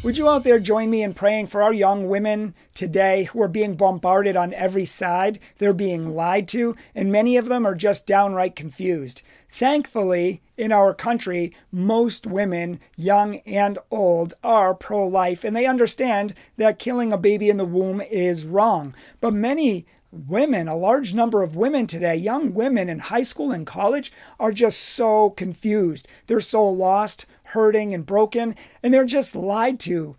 Would you out there join me in praying for our young women today who are being bombarded on every side? They're being lied to, and many of them are just downright confused. Thankfully, in our country, most women, young and old, are pro-life, and they understand that killing a baby in the womb is wrong. But many women, a large number of women today, young women in high school and college, are just so confused. They're so lost, hurting, and broken, and they're just lied to,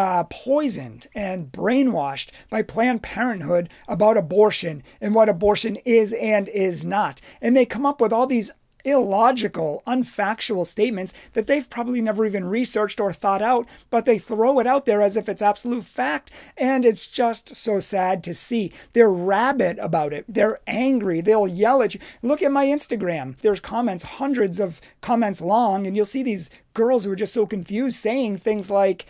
poisoned and brainwashed by Planned Parenthood about abortion and what abortion is and is not. And they come up with all these illogical, unfactual statements that they've probably never even researched or thought out, but they throw it out there as if it's absolute fact, and it's just so sad to see. They're rabid about it. They're angry. They'll yell at you. Look at my Instagram. There's comments, hundreds of comments long, and you'll see these girls who are just so confused saying things like,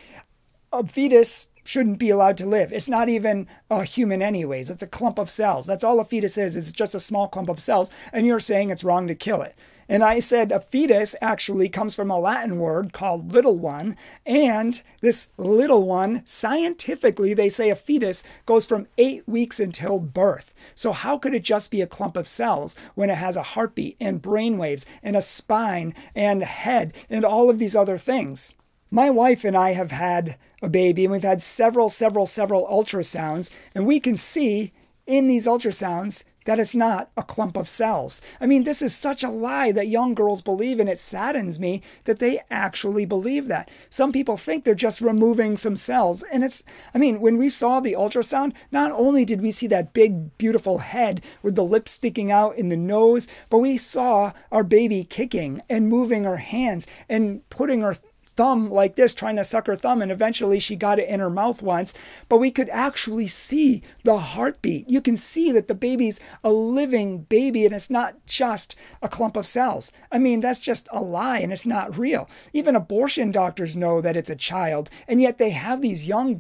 a fetus shouldn't be allowed to live. It's not even a human anyways. It's a clump of cells. That's all a fetus is. It's just a small clump of cells. And you're saying it's wrong to kill it. And I said a fetus actually comes from a Latin word called little one. And this little one, scientifically, they say a fetus goes from 8 weeks until birth. So how could it just be a clump of cells when it has a heartbeat and brain waves and a spine and head and all of these other things? My wife and I have had a baby, and we've had several ultrasounds, and we can see in these ultrasounds that it's not a clump of cells. I mean, this is such a lie that young girls believe, and it saddens me that they actually believe that. Some people think they're just removing some cells, and when we saw the ultrasound, not only did we see that big, beautiful head with the lips sticking out in the nose, but we saw our baby kicking and moving her hands and putting her thumb like this, trying to suck her thumb, and eventually she got it in her mouth once. But we could actually see the heartbeat. You can see that the baby's a living baby, and it's not just a clump of cells. I mean, that's just a lie, and it's not real. Even abortion doctors know that it's a child, and yet they have these young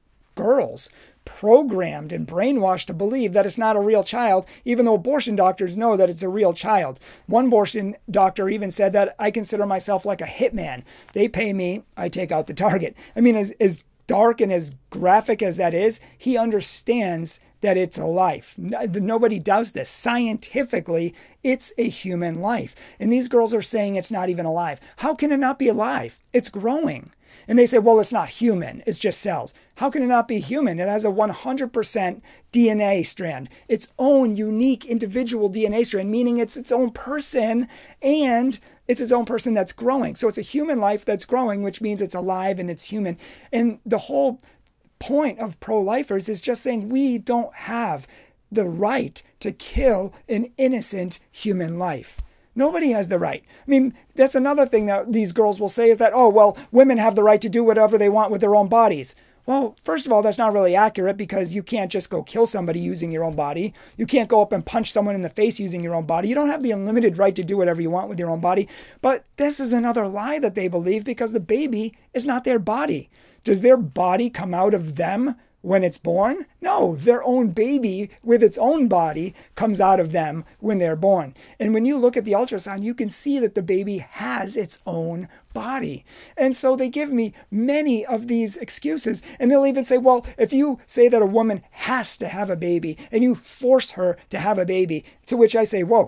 girls programmed and brainwashed to believe that it's not a real child, even though abortion doctors know that it's a real child. One abortion doctor even said that I consider myself like a hitman. They pay me, I take out the target. I mean, as dark and as graphic as that is, he understands that it's a life. Nobody does this. Scientifically, it's a human life. And these girls are saying it's not even alive. How can it not be alive? It's growing. And they say, well, it's not human. It's just cells. How can it not be human? It has a 100% DNA strand, its own unique individual DNA strand, meaning it's its own person, and it's its own person that's growing. So it's a human life that's growing, which means it's alive and it's human. And the whole point of pro-lifers is just saying we don't have the right to kill an innocent human life. Nobody has the right. I mean, that's another thing that these girls will say is that, oh, well, women have the right to do whatever they want with their own bodies. Well, first of all, that's not really accurate, because you can't just go kill somebody using your own body. You can't go up and punch someone in the face using your own body. You don't have the unlimited right to do whatever you want with your own body. But this is another lie that they believe, because the baby is not their body. Does their body come out of them when it's born? No, their own baby with its own body comes out of them when they're born. And when you look at the ultrasound, you can see that the baby has its own body. And so they give me many of these excuses. And they'll even say, well, if you say that a woman has to have a baby and you force her to have a baby, to which I say, whoa,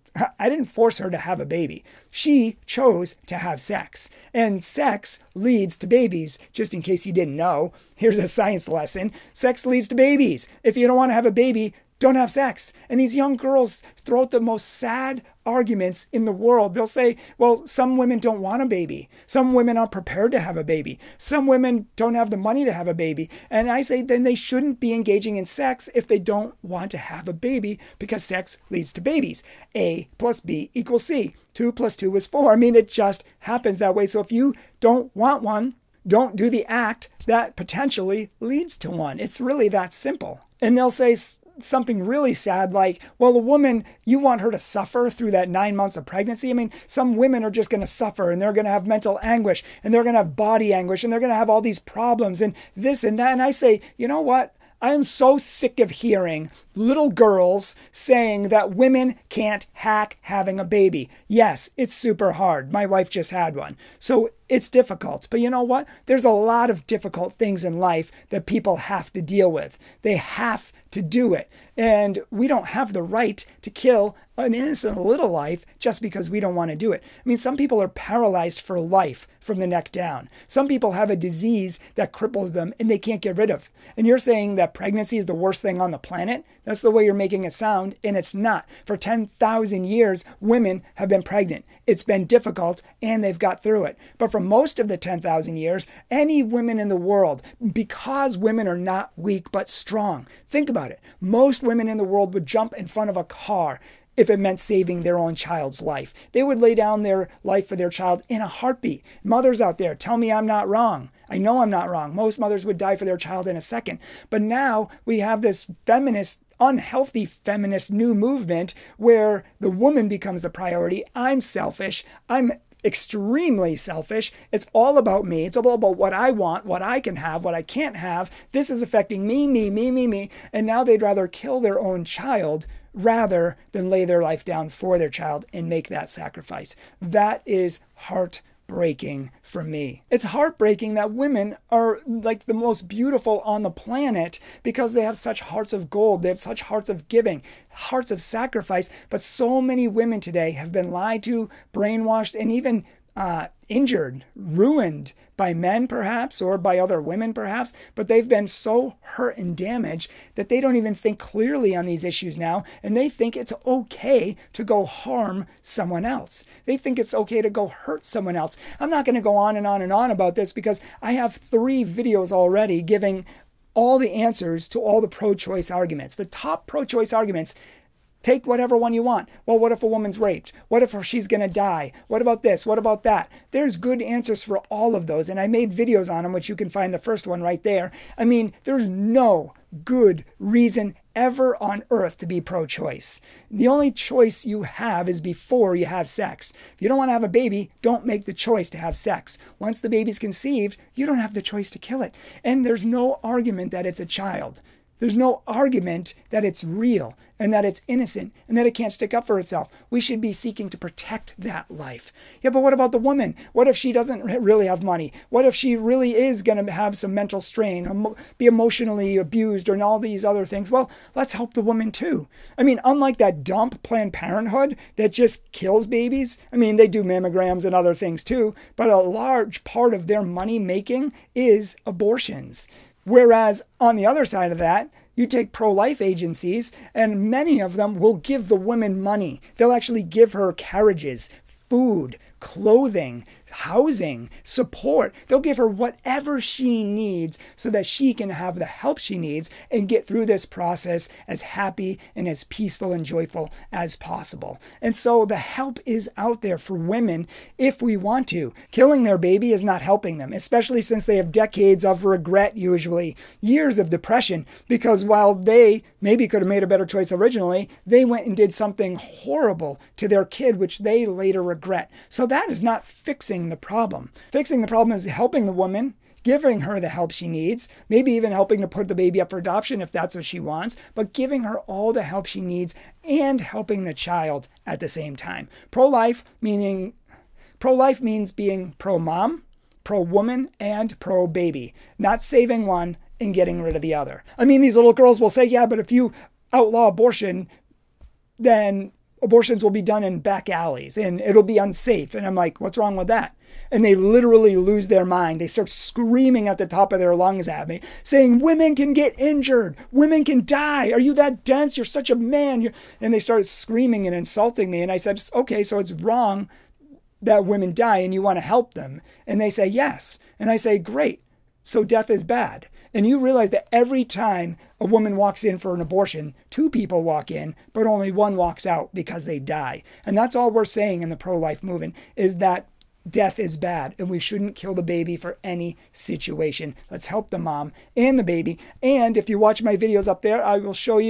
I didn't force her to have a baby. She chose to have sex. And sex leads to babies. Just in case you didn't know, here's a science lesson. Sex leads to babies. If you don't want to have a baby, don't have sex. And these young girls throw out the most sad arguments in the world. They'll say, well, some women don't want a baby. Some women aren't prepared to have a baby. Some women don't have the money to have a baby. And I say then they shouldn't be engaging in sex if they don't want to have a baby, because sex leads to babies. A plus B equals C. 2 plus 2 is 4. I mean, it just happens that way. So if you don't want one, don't do the act that potentially leads to one. It's really that simple. And they'll say something really sad like, well, a woman, you want her to suffer through that 9 months of pregnancy? I mean, some women are just going to suffer, and they're going to have mental anguish, and they're going to have body anguish, and they're going to have all these problems and this and that. And I say, you know what? I am so sick of hearing little girls saying that women can't hack having a baby. Yes, it's super hard. My wife just had one. So it's difficult. But you know what? There's a lot of difficult things in life that people have to deal with. They have to do it. And we don't have the right to kill an innocent little life just because we don't want to do it. I mean, some people are paralyzed for life from the neck down. Some people have a disease that cripples them and they can't get rid of. And you're saying that pregnancy is the worst thing on the planet? That's the way you're making it sound, and it's not. For 10,000 years, women have been pregnant. It's been difficult, and they've got through it. But for most of the 10,000 years, any women in the world, because women are not weak but strong, think about it. Most women in the world would jump in front of a car if it meant saving their own child's life. They would lay down their life for their child in a heartbeat. Mothers out there, tell me I'm not wrong. I know I'm not wrong. Most mothers would die for their child in a second. But now we have this feminist, unhealthy feminist new movement where the woman becomes the priority. I'm selfish. I'm extremely selfish. It's all about me. It's all about what I want, what I can have, what I can't have. This is affecting me, me, me, me, me. And now they'd rather kill their own child rather than lay their life down for their child and make that sacrifice. That is heartbreaking for me. It's heartbreaking that women are like the most beautiful on the planet because they have such hearts of gold. They have such hearts of giving, hearts of sacrifice. But so many women today have been lied to, brainwashed, and even injured, ruined by men perhaps, or by other women perhaps, but they've been so hurt and damaged that they don't even think clearly on these issues now, and they think it's okay to go harm someone else. They think it's okay to go hurt someone else. I'm not going to go on and on and on about this because I have 3 videos already giving all the answers to all the pro-choice arguments. The top pro-choice arguments. Take whatever one you want. Well, what if a woman's raped? What if she's going to die? What about this? What about that? There's good answers for all of those. And I made videos on them, which you can find the first one right there. I mean, there's no good reason ever on earth to be pro-choice. The only choice you have is before you have sex. If you don't want to have a baby, don't make the choice to have sex. Once the baby's conceived, you don't have the choice to kill it. And there's no argument that it's a child. There's no argument that it's real and that it's innocent and that it can't stick up for itself. We should be seeking to protect that life. Yeah, but what about the woman? What if she doesn't really have money? What if she really is going to have some mental strain, be emotionally abused, or all these other things? Well, let's help the woman too. I mean, unlike that dump Planned Parenthood that just kills babies, I mean, they do mammograms and other things too, but a large part of their money making is abortions. Whereas on the other side of that, you take pro-life agencies, and many of them will give the woman money. They'll actually give her carriages, food, clothing, housing, support. They'll give her whatever she needs so that she can have the help she needs and get through this process as happy and as peaceful and joyful as possible. And so the help is out there for women if we want to. Killing their baby is not helping them, especially since they have decades of regret, usually years of depression, because while they maybe could have made a better choice originally, they went and did something horrible to their kid, which they later regret. So that is not fixing the problem. Fixing the problem is helping the woman, giving her the help she needs, maybe even helping to put the baby up for adoption if that's what she wants, but giving her all the help she needs and helping the child at the same time. Pro-life means being pro-mom, pro-woman, and pro-baby, not saving one and getting rid of the other. I mean, these little girls will say, yeah, but if you outlaw abortion, then abortions will be done in back alleys and it'll be unsafe. And I'm like, what's wrong with that? And they literally lose their mind. They start screaming at the top of their lungs at me, saying, women can get injured. Women can die. Are you that dense? You're such a man. And they started screaming and insulting me. And I said, okay, so it's wrong that women die and you want to help them. And they say, yes. And I say, great. So death is bad. And you realize that every time a woman walks in for an abortion, 2 people walk in, but only 1 walks out because they die. And that's all we're saying in the pro-life movement, is that death is bad and we shouldn't kill the baby for any situation. Let's help the mom and the baby. And if you watch my videos up there, I will show you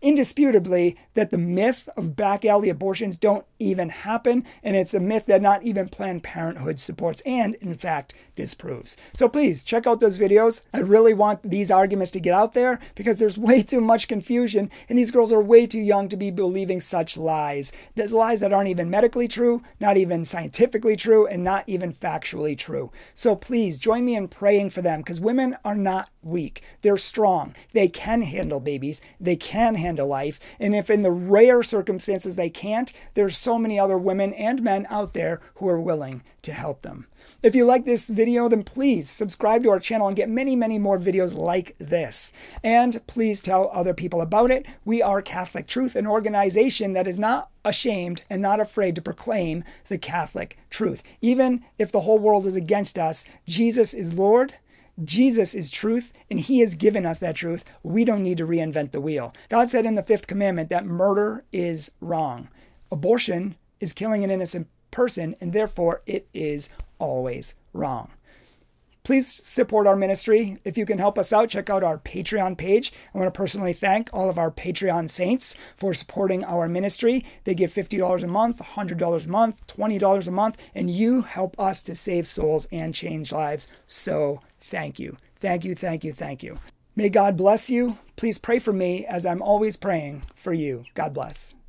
indisputably that the myth of back alley abortions don't even happen, and it's a myth that not even Planned Parenthood supports and, in fact, disproves. So please check out those videos. I really want these arguments to get out there because there's way too much confusion, and these girls are way too young to be believing such lies. There's lies that aren't even medically true, not even scientifically true, and not even factually true. So please join me in praying for them, because women are not weak. They're strong. They can handle babies. They can handle life. And if in the rare circumstances they can't, there's so many other women and men out there who are willing to help them. If you like this video, then please subscribe to our channel and get many, many more videos like this. And please tell other people about it. We are Catholic Truth, an organization that is not ashamed and not afraid to proclaim the Catholic truth. Even if the whole world is against us, Jesus is Lord. Jesus is truth, and he has given us that truth. We don't need to reinvent the wheel. God said in the 5th commandment that murder is wrong. Abortion is killing an innocent person, and therefore it is always wrong. Please support our ministry. If you can help us out, check out our Patreon page. I want to personally thank all of our Patreon saints for supporting our ministry. They give $50 a month, $100 a month, $20 a month, and you help us to save souls and change lives. So thank you. Thank you, thank you, thank you. May God bless you. Please pray for me as I'm always praying for you. God bless.